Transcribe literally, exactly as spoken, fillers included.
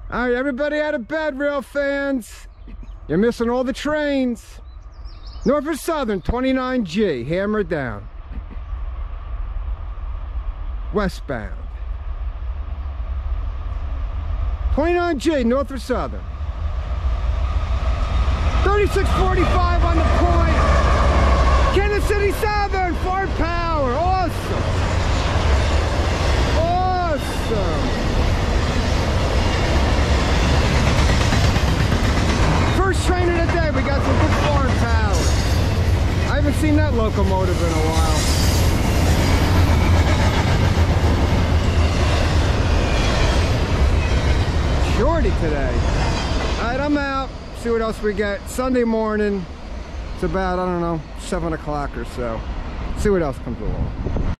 All right, everybody out of bed, rail fans. You're missing all the trains. Norfolk Southern, twenty-nine G, hammer down. Westbound. twenty-nine G, Norfolk Southern. thirty-six forty-five on the point. Kansas City Southern, Ford Power. Awesome. Awesome. First train of the day, we got some good foreign power. I haven't seen that locomotive in a while. Shorty today. Alright, I'm out. See what else we get. Sunday morning. It's about, I don't know, seven o'clock or so. See what else comes along.